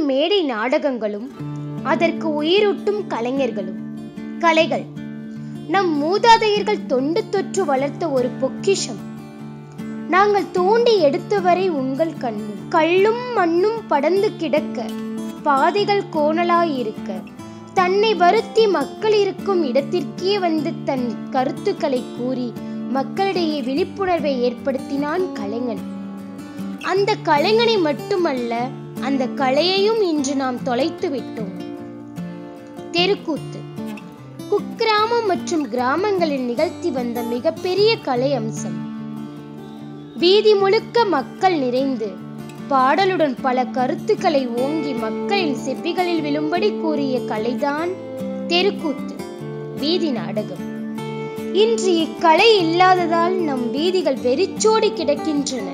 மேடை நாடகங்களும் அதற்கு உயிரூட்டும் கலைஞர்களும். கலைகள் நம் மூதாதையர்கள் தொண்டு தொற்று வளர்த்த ஒரு பொக்கிஷம். நாங்கள் தோண்டி எடுத்தவரை உங்கள் கண்ணும் கல்லும் மண்ணும் படர்ந்து கிடக்க, பாதைகள் கோணலாயிருக்க, தன்னை வருத்தி மக்கள் இருக்கும் இடத்திற்கே வந்து தன் கருத்துக்களை கூறி மக்களிடையே விழிப்புணர்வை ஏற்படுத்தினான் கலைஞன். அந்த கலைஞனை மட்டுமல்ல, அந்த கலையையும் இன்று நாம் தொலைத்து விட்டோம். தெருக்கூத்து குக்கிராமம் மற்றும் கிராமங்களில் நிகழ்த்தி வந்த மிகப்பெரிய கலை அம்சம். வீதி முழுக்க மக்கள் நிறைந்து பாடலுடன் பல கருத்துக்களை ஓங்கி மக்களின் செவிகளில் விழும்படி கூறிய கலைதான் தெருக்கூத்து, வீதி நாடகம். இன்று இக்கலை இல்லாததால் நம் வீதிகள் வெறிச்சோடி கிடக்கின்றன.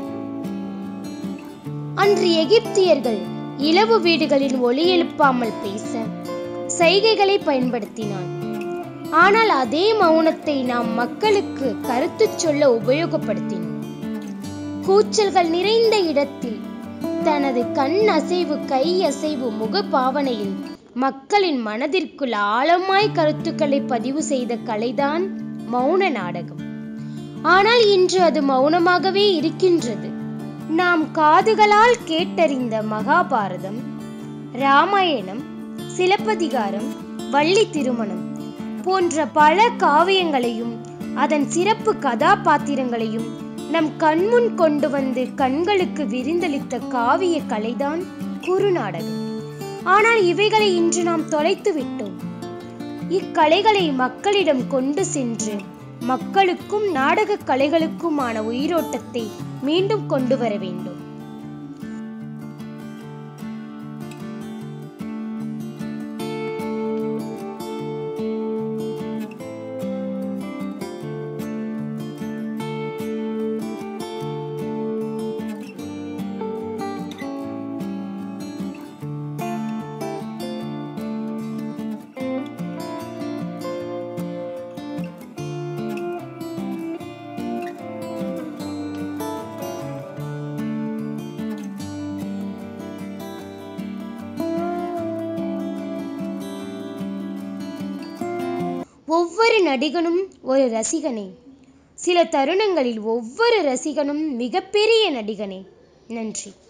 அன்று எகிப்தியர்கள் இலவு வீடுகளில் ஒலி எழுப்பாமல் பேச சைகைகளை பயன்படுத்தினான். ஆனால் அதே மௌனத்தை நாம் மக்களுக்கு கருத்து சொல்ல உபயோகப்படுத்தினோம். கூச்சல்கள் நிறைந்த இடத்தில் தனது கண் அசைவு, கை அசைவு, முக பாவனையில் மக்களின் மனதிற்குள் ஆழமாய் கருத்துக்களை பதிவு செய்த கலைதான் மௌன நாடகம். ஆனால் இன்று அது மௌனமாகவே இருக்கின்றது. நாம் காதுகளால் கேட்டறிந்த மகாபாரதம், ராமாயணம், சிலப்பதிகாரம், வள்ளி திருமணம் போன்ற பல காவியங்களையும் அதன் சிறப்பு கதாபாத்திரங்களையும் நம் கண்முன் கொண்டு வந்து கண்களுக்கு விருந்தளித்த காவிய கலைதான் குறுநாடகம். ஆனால் இவைகளை இன்று நாம் தொலைத்து விட்டோம். இக்கலைகளை மக்களிடம் கொண்டு சென்று மக்களுக்கும் நாடக கலைகளுக்குமான உயிரோட்டத்தை மீண்டும் கொண்டு வர வேண்டும். ஒவ்வொரு நடிகனும் ஒரு ரசிகனே. சில தருணங்களில் ஒவ்வொரு ரசிகனும் மிகப்பெரிய நடிகனே. நன்றி.